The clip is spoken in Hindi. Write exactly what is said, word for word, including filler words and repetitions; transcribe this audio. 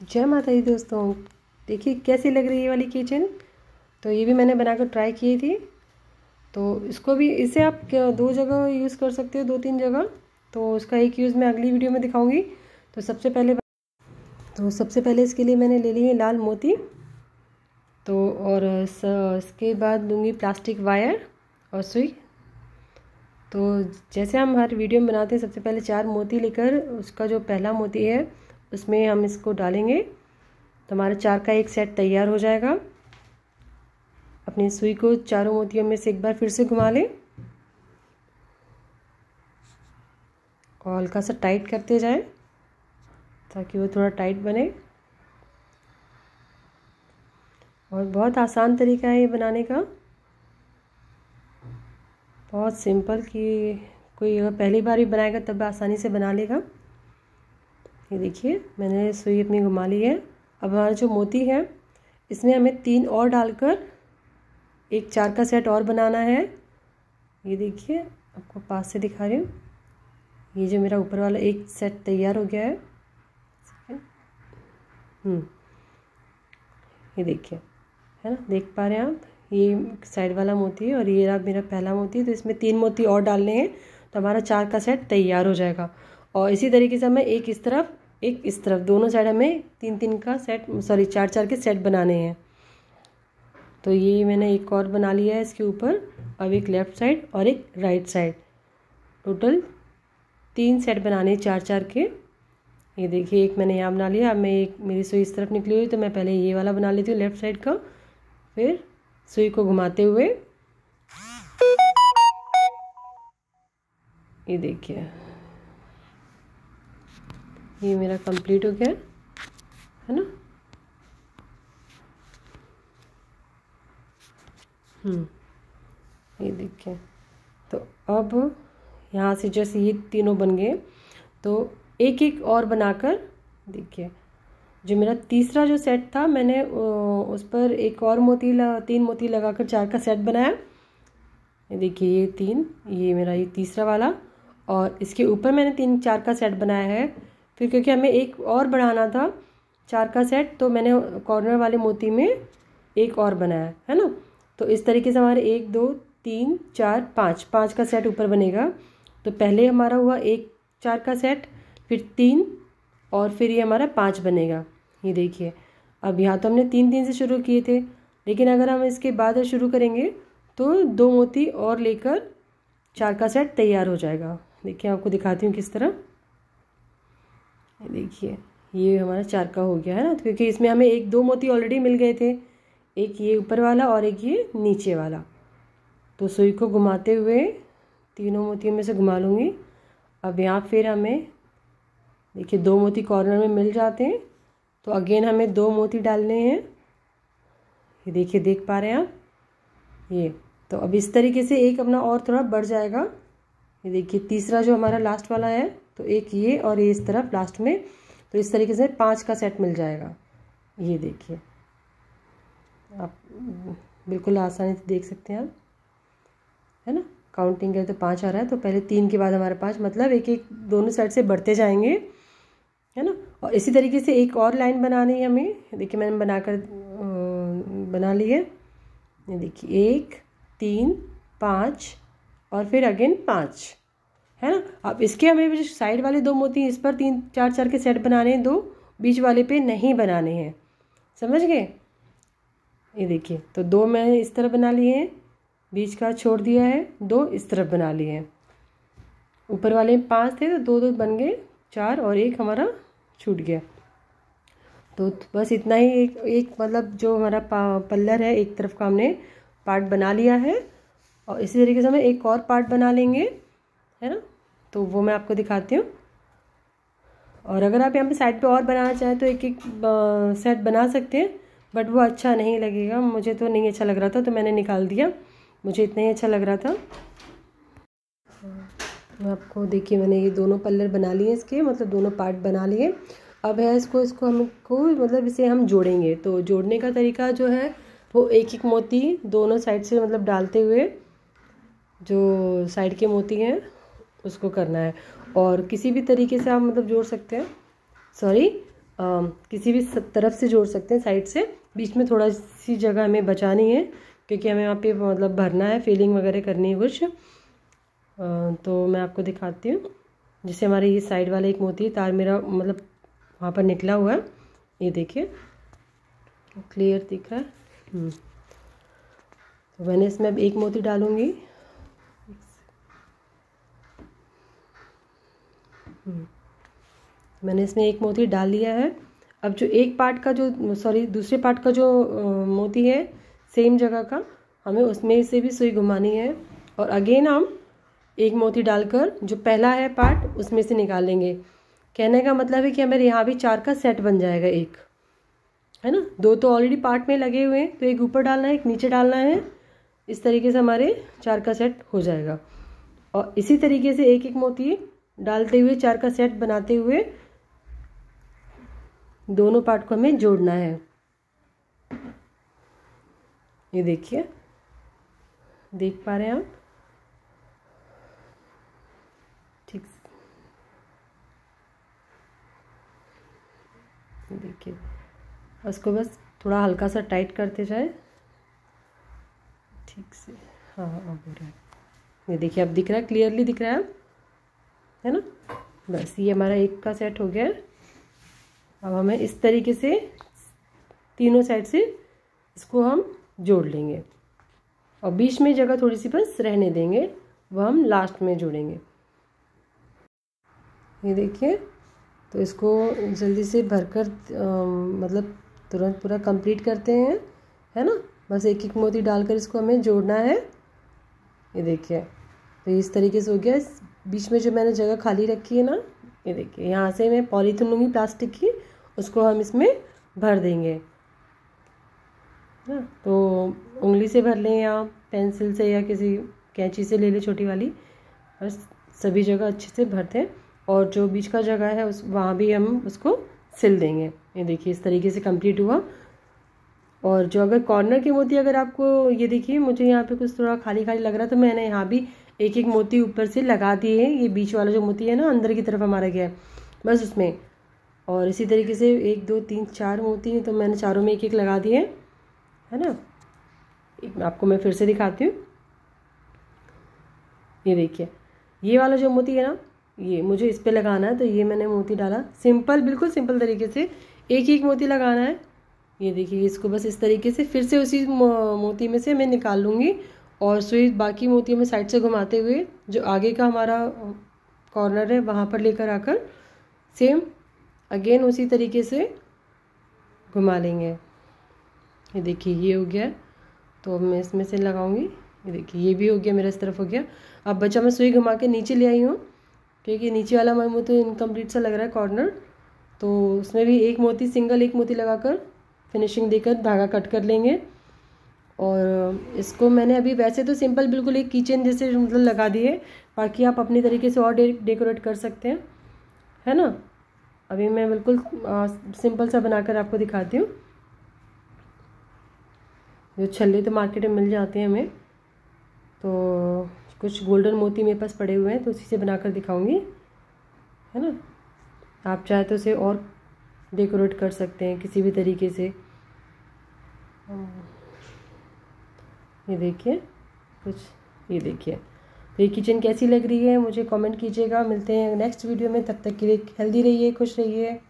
जय माता दी दोस्तों। देखिए कैसी लग रही है ये वाली किचन। तो ये भी मैंने बनाकर ट्राई की थी। तो इसको भी इसे आप दो जगह यूज़ कर सकते हो, दो तीन जगह। तो उसका एक यूज़ मैं अगली वीडियो में दिखाऊंगी। तो सबसे पहले तो सबसे पहले इसके लिए मैंने ले लिए लाल मोती। तो और इसके बाद लूँगी प्लास्टिक वायर और सुई। तो जैसे हम हर वीडियो में बनाते हैं, सबसे पहले चार मोती लेकर उसका जो पहला मोती है उसमें हम इसको डालेंगे तो हमारा चार का एक सेट तैयार हो जाएगा। अपनी सुई को चारों मोतियों में से एक बार फिर से घुमा लें और हल्का सा टाइट करते जाएं ताकि वो थोड़ा टाइट बने। और बहुत आसान तरीका है ये बनाने का, बहुत सिंपल कि कोई अगर पहली बार भी बनाएगा तब आसानी से बना लेगा। ये देखिए मैंने सुई अपनी घुमा ली है। अब हमारा जो मोती है इसमें हमें तीन और डालकर एक चार का सेट और बनाना है। ये देखिए आपको पास से दिखा रही हूँ। ये जो मेरा ऊपर वाला एक सेट तैयार हो गया है। हम्म ये देखिए, है ना, देख पा रहे हैं आप। ये साइड वाला मोती है और ये रहा मेरा पहला मोती। तो इसमें तीन मोती और डालने हैं तो हमारा चार का सेट तैयार हो जाएगा। और इसी तरीके से हमें एक इस तरफ एक इस तरफ दोनों साइड हमें तीन तीन का सेट सॉरी चार चार के सेट बनाने हैं। तो ये मैंने एक और बना लिया है इसके ऊपर। अब एक लेफ़्ट साइड और एक राइट साइड, टोटल तीन सेट बनाने चार चार के। ये देखिए एक मैंने यहाँ बना लिया। अब मैं एक मेरी सुई इस तरफ निकली हुई तो मैं पहले ये वाला बना लेती हूँ लेफ़्ट साइड का। फिर सुई को घुमाते हुए ये देखिए ये मेरा कंप्लीट हो गया है ना। हम्म ये देखिए। तो अब यहाँ से जैसे ये तीनों बन गए तो एक एक और बनाकर देखिए जो मेरा तीसरा जो सेट था मैंने उस पर एक और मोती लगा तीन मोती लगाकर चार का सेट बनाया। ये देखिए ये तीन, ये मेरा ये तीसरा वाला और इसके ऊपर मैंने तीन चार का सेट बनाया है। फिर क्योंकि हमें एक और बढ़ाना था चार का सेट तो मैंने कॉर्नर वाले मोती में एक और बनाया है ना। तो इस तरीके से हमारे एक दो तीन चार पाँच पाँच का सेट ऊपर बनेगा। तो पहले हमारा हुआ एक चार का सेट, फिर तीन और फिर ये हमारा पाँच बनेगा। ये देखिए अब यहाँ तो हमने तीन तीन से शुरू किए थे, लेकिन अगर हम इसके बाद शुरू करेंगे तो दो मोती और लेकर चार का सेट तैयार हो जाएगा। देखिए आपको दिखाती हूँ किस तरह। ये देखिए ये हमारा चार का हो गया है ना, क्योंकि इसमें हमें एक दो मोती ऑलरेडी मिल गए थे, एक ये ऊपर वाला और एक ये नीचे वाला। तो सुई को घुमाते हुए तीनों मोतियों में से घुमा लूँगी। अब यहाँ फिर हमें देखिए दो मोती कॉर्नर में मिल जाते हैं तो अगेन हमें दो मोती डालने हैं। ये देखिए देख पा रहे हैं आप ये। तो अब इस तरीके से एक अपना और थोड़ा बढ़ जाएगा। ये देखिए तीसरा जो हमारा लास्ट वाला है तो एक ये और ये इस तरफ लास्ट में, तो इस तरीके से पाँच का सेट मिल जाएगा। ये देखिए आप बिल्कुल आसानी से देख सकते हैं आप, है ना। काउंटिंग करें तो पाँच आ रहा है, तो पहले तीन के बाद हमारे पाँच, मतलब एक एक दोनों साइड से बढ़ते जाएंगे, है ना। और इसी तरीके से एक और लाइन बनानी है हमें। देखिए मैंने बनाकर बना ली है। ये देखिए एक तीन पाँच और फिर अगेन पाँच, है ना। अब इसके हमें जो साइड वाले दो मोती इस पर तीन चार चार के सेट बनाने हैं, दो बीच वाले पे नहीं बनाने हैं, समझ गए। ये देखिए तो दो मैंने इस तरह बना लिए हैं, बीच का छोड़ दिया है, दो इस तरफ बना लिए हैं। ऊपर वाले में पाँच थे तो दो दो बन गए चार और एक हमारा छूट गया। तो बस इतना ही, एक एक मतलब जो हमारा पल्लर है एक तरफ का हमने पार्ट बना लिया है। और इसी तरीके से हमें एक और पार्ट बना लेंगे, है ना। तो वो मैं आपको दिखाती हूँ। और अगर आप यहाँ पे साइड पे और बनाना चाहें तो एक एक सेट बना सकते हैं, बट वो अच्छा नहीं लगेगा। मुझे तो नहीं अच्छा लग रहा था तो मैंने निकाल दिया, मुझे इतना ही अच्छा लग रहा था। मैं आपको देखिए मैंने ये दोनों पल्लर बना लिए इसके, मतलब दोनों पार्ट बना लिए। अब है इसको इसको हमको मतलब इसे हम जोड़ेंगे। तो जोड़ने का तरीका जो है वो एक एक मोती दोनों साइड से मतलब डालते हुए जो साइड के मोती हैं उसको करना है। और किसी भी तरीके से आप मतलब जोड़ सकते हैं, सॉरी आ, किसी भी तरफ से जोड़ सकते हैं, साइड से। बीच में थोड़ा सी जगह हमें बचानी है क्योंकि हमें यहाँ पे मतलब भरना है, फिलिंग वगैरह करनी है कुछ। आ, तो मैं आपको दिखाती हूँ। जैसे हमारे ये साइड वाला एक मोती तार मेरा मतलब वहाँ पर निकला हुआ है, ये देखिए क्लियर दिख रहा है। तो मैंने इसमें अब एक मोती डालूँगी। मैंने इसमें एक मोती डाल लिया है। अब जो एक पार्ट का जो सॉरी दूसरे पार्ट का जो मोती है सेम जगह का, हमें उसमें से भी सुई घुमानी है और अगेन हम एक मोती डालकर जो पहला है पार्ट उसमें से निकाल लेंगे। कहने का मतलब है कि हमारे यहाँ भी चार का सेट बन जाएगा, एक है ना। दो तो ऑलरेडी पार्ट में लगे हुए हैं, तो एक ऊपर डालना है, एक नीचे डालना है। इस तरीके से हमारे चार का सेट हो जाएगा। और इसी तरीके से एक एक मोती डालते हुए चार का सेट बनाते हुए दोनों पार्ट को हमें जोड़ना है। ये देखिए, देख पा रहे हैं आप? ठीक, देखिए उसको बस थोड़ा हल्का सा टाइट करते जाए, ठीक से। हाँ हाँ हो रहा है, ये देखिए अब दिख रहा है, क्लियरली दिख रहा है, है ना। बस ये हमारा एक का सेट हो गया है। अब हमें इस तरीके से तीनों साइड से इसको हम जोड़ लेंगे और बीच में जगह थोड़ी सी बस रहने देंगे, वह हम लास्ट में जोड़ेंगे। ये देखिए, तो इसको जल्दी से भरकर मतलब तुरंत पूरा कंप्लीट करते हैं, है ना। बस एक एक मोती डालकर इसको हमें जोड़ना है। ये देखिए, तो इस तरीके से हो गया। बीच में जो मैंने जगह खाली रखी है ना, ये देखिए यहाँ से मैं पॉलीथीन लूँगी प्लास्टिक की, उसको हम इसमें भर देंगे ना। तो उंगली से भर लें या पेंसिल से या किसी कैंची से ले लें छोटी वाली, बस सभी जगह अच्छे से भरते हैं। और जो बीच का जगह है उस वहाँ भी हम उसको सिल देंगे। ये देखिए इस तरीके से कंप्लीट हुआ। और जो अगर कॉर्नर के मोती अगर आपको, ये देखिए मुझे यहाँ पे कुछ थोड़ा खाली खाली लग रहा है, तो मैंने यहाँ भी एक एक मोती ऊपर से लगा दिए हैं। ये बीच वाला जो मोती है ना, अंदर की तरफ हमारा गया है बस उसमें। और इसी तरीके से एक दो तीन चार मोती हैं, तो मैंने चारों में एक एक लगा दिए, है ना। एक आपको मैं फिर से दिखाती हूँ। ये देखिए, ये वाला जो मोती है ना, ये मुझे इस पे लगाना है, तो ये मैंने मोती डाला। सिंपल, बिल्कुल सिंपल तरीके से एक एक मोती लगाना है। ये देखिए, इसको बस इस तरीके से फिर से उसी मोती में से मैं निकाल लूँगी और सुई बाकी मोतियों में साइड से घुमाते हुए जो आगे का हमारा कॉर्नर है वहाँ पर लेकर आकर सेम अगेन उसी तरीके से घुमा लेंगे। ये देखिए ये हो गया, तो अब मैं इसमें से लगाऊंगी। ये देखिए ये भी हो गया, मेरा इस तरफ हो गया। अब बच्चा मैं सुई घुमा के नीचे ले आई हूँ क्योंकि नीचे वाला मोती तो इनकम्प्लीट सा लग रहा है कॉर्नर, तो उसमें भी एक मोती सिंगल एक मोती लगाकर फिनिशिंग देकर धागा कट कर लेंगे। और इसको मैंने अभी वैसे तो सिंपल बिल्कुल एक किचन जैसे मतलब लगा दिए, बाकी आप अपनी तरीके से और डे, डेकोरेट कर सकते हैं, है ना। अभी मैं बिल्कुल आ, सिंपल सा बनाकर आपको दिखाती हूँ। जो छल्ले तो मार्केट में मिल जाते हैं हमें, तो कुछ गोल्डन मोती मेरे पास पड़े हुए हैं, तो उसी से बनाकर दिखाऊंगी, है ना। आप चाहे तो उसे और डेकोरेट कर सकते हैं किसी भी तरीके से। ये देखिए कुछ, ये देखिए, तो ये किचन कैसी लग रही है मुझे कमेंट कीजिएगा। मिलते हैं नेक्स्ट वीडियो में, तब तक के लिए हेल्दी रहिए, खुश रहिए।